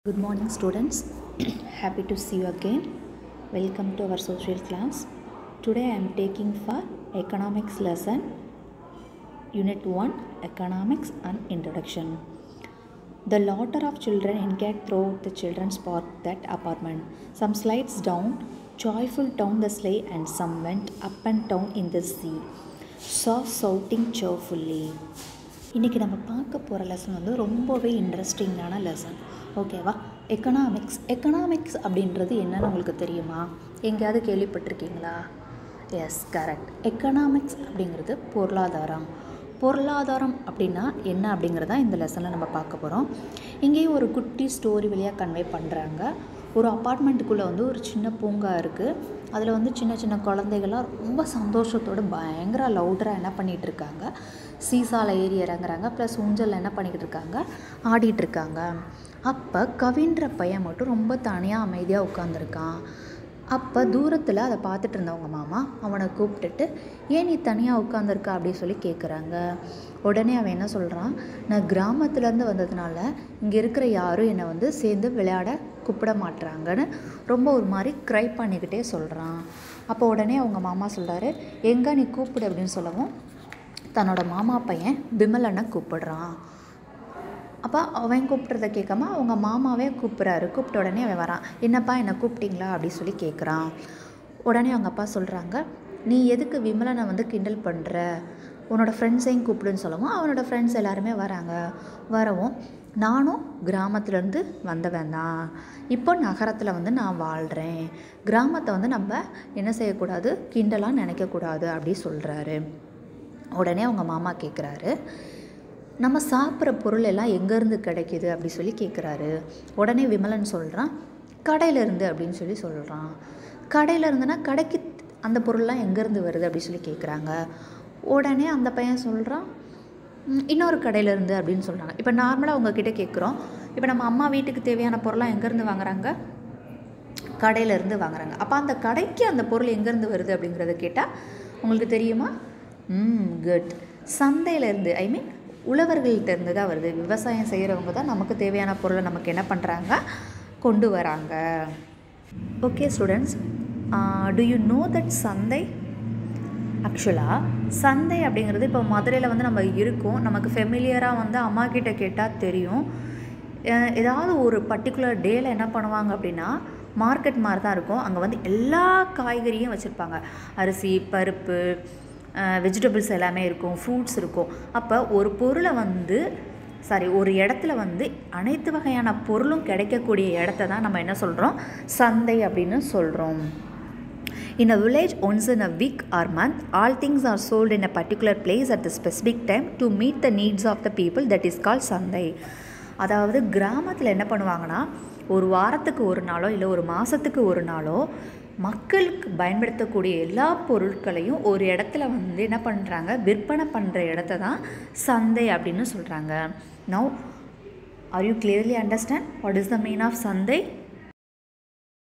Good morning students. Happy to see you again. Welcome to our social class. Today I am taking for economics lesson unit 1 economics and introduction. The laughter of children echoed throughout the children's park that apartment. Some slides down, joyful down the sleigh, and some went up and down in the sea, soft shouting cheerfully. இன்றைக்கி நம்ம பார்க்க போகிற lesson வந்து ரொம்பவே இன்ட்ரெஸ்டிங்கான lesson. ஓகேவா? Economics அப்படின்றது என்னன்னு உங்களுக்கு தெரியுமா? எங்கேயாவது கேள்விப்பட்டிருக்கீங்களா? S, correct. எக்கனாமிக்ஸ் அப்படிங்கிறது பொருளாதாரம் அப்படின்னா என்ன அப்படிங்கிறதான் இந்த லெசனில் நம்ம பார்க்க போகிறோம். இங்கேயும் ஒரு குட்டி ஸ்டோரி வழியாக கன்வே பண்ணுறாங்க. ஒரு அப்பார்ட்மெண்ட்டுக்குள்ளே வந்து ஒரு சின்ன பூங்கா இருக்குது. அதில் வந்து சின்ன சின்ன குழந்தைகள்லாம் ரொம்ப சந்தோஷத்தோடு பயங்கர லவுடராக என்ன பண்ணிகிட்டு இருக்காங்க, சீசாவில் ஏறி இறங்குறாங்க, ப்ளஸ் ஊஞ்சலில் என்ன பண்ணிக்கிட்டு இருக்காங்க, ஆடிட்டுருக்காங்க. அப்போ கவின்ற பையன் மட்டும் ரொம்ப தனியாக அமைதியாக உட்காந்துருக்கான். அப்போ தூரத்தில் அதை பார்த்துட்டு இருந்தவங்க மாமா அவனை கூப்பிட்டுட்டு, ஏன் நீ தனியாக உட்காந்துருக்கா அப்படின்னு சொல்லி கேட்குறாங்க. உடனே அவன் என்ன சொல்கிறான், நான் கிராமத்துலேருந்து வந்ததுனால இங்கே இருக்கிற யாரும் என்னை வந்து சேர்ந்து விளையாட கூப்பிட மாட்டுறாங்கன்னு ரொம்ப ஒரு மாதிரி க்ரை பண்ணிக்கிட்டே சொல்கிறான். அப்போ உடனே அவங்க மாமா சொல்கிறாரு, எங்கே நீ கூப்பிடு அப்படின்னு சொல்லவும் தன்னோட மாமா பையன் விமலனை கூப்பிடுறான். அப்போ அவன் கூப்பிட்றத கேட்காம அவங்க மாமாவே கூப்பிட்ட உடனே அவன் வரான். என்னப்பா என்னை கூப்பிட்டீங்களா அப்படின்னு சொல்லி கேட்குறான். உடனே அவங்க அப்பா சொல்கிறாங்க, நீ எதுக்கு விமலனை வந்து கிண்டல் பண்ணுற, உன்னோட ஃப்ரெண்ட்ஸையும் கூப்பிடுன்னு சொல்லவும் அவனோட ஃப்ரெண்ட்ஸ் எல்லாருமே வரவும் நானும் கிராமத்துலேருந்து வந்தவன் தான், இப்போ நகரத்தில் வந்து நான் வாழ்கிறேன், கிராமத்தை வந்து நம்ம என்ன செய்யக்கூடாது, கிண்டலாக நினைக்கக்கூடாது அப்படி சொல்கிறாரு. உடனே அவங்க மாமா கேட்குறாரு, நம்ம சாப்பிட்ற பொருள் எல்லாம் எங்கேருந்து கிடைக்கிது அப்படி சொல்லி கேட்குறாரு. உடனே விமலன் சொல்கிறான், கடையிலேருந்து அப்படின்னு சொல்லி சொல்கிறான். கடையிலேருந்துன்னா கடைக்கு அந்த பொருள்லாம் எங்கேருந்து வருது அப்படி சொல்லி கேட்குறாங்க. உடனே அந்த பையன் சொல்கிறான், இன்னொரு கடையிலேருந்து அப்படின்னு சொல்கிறாங்க. இப்போ நார்மலாக அவங்கக்கிட்ட கேட்குறோம், இப்போ நம்ம அம்மா வீட்டுக்கு தேவையான பொருள்லாம் எங்கேருந்து வாங்குறாங்க, கடையிலேருந்து வாங்குறாங்க. அப்போ அந்த கடைக்கு அந்த பொருள் எங்கேருந்து வருது அப்படிங்கிறத கேட்டால் உங்களுக்கு தெரியுமா? குட். சந்தையிலேருந்து, ஐ மீன் உழவர்கள்ட்டேருந்து தான் வருது. விவசாயம் செய்கிறவங்க தான் நமக்கு தேவையான பொருளை நமக்கு என்ன பண்ணுறாங்க, கொண்டு வராங்க. Okay students, do you know that சந்தை? ஆக்சுவலாக சந்தை அப்படிங்கிறது இப்போ மதுரையில் வந்து நம்ம இருக்கோம், நமக்கு ஃபெமிலியராக வந்து அம்மா கிட்ட கேட்டால் தெரியும். ஏதாவது ஒரு பர்டிகுலர் டேயில் என்ன பண்ணுவாங்க அப்படின்னா, மார்க்கெட் மாதிரி தான் இருக்கும். அங்கே வந்து எல்லா காய்கறியும் வச்சுருப்பாங்க, அரிசி, பருப்பு, வெஜிடபிள்ஸ் எல்லாமே இருக்கும், ஃப்ரூட்ஸ் இருக்கும். அப்போ ஒரு இடத்துல வந்து அனைத்து வகையான பொருளும் கிடைக்கக்கூடிய இடத்த தான் நம்ம என்ன சொல்கிறோம், சந்தை அப்படின்னு சொல்கிறோம். In a village, once in a week or month, all things are sold in a particular place at the specific time to meet the needs of the people. That is called சந்தை. அதாவது கிராமத்தில் என்ன பண்ணுவாங்கன்னா, ஒரு வாரத்துக்கு ஒரு நாளோ இல்லை ஒரு மாதத்துக்கு ஒரு நாளோ மக்களுக்கு பயன்படுத்தக்கூடிய எல்லா பொருட்களையும் ஒரு இடத்துல வந்து என்ன பண்ணுறாங்க, விற்பனை பண்ணுற இடத்த தான் சந்தை அப்படின்னு சொல்கிறாங்க. Now, are you clearly understand what is the meaning of சந்தை?